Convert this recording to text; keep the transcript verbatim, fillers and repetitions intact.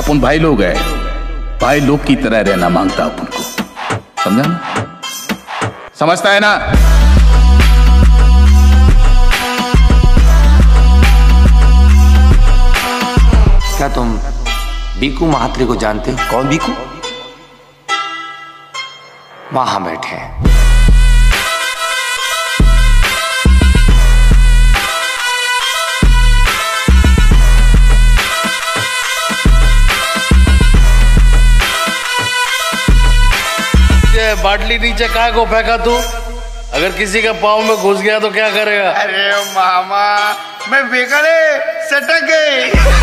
अपन भाई लोग है, भाई लोग की तरह रहना मांगता अपन को, समझा ना? समझता है ना? क्या तुम बीकू महात्रे को जानते हो? कौन बीकू? वहां बैठे हैं। बाटली नीचे कहाँ को फेंका तू? अगर किसी का पाँव में घुस गया तो क्या करेगा? अरे मामा, मैं फेंका रे, सटक गई।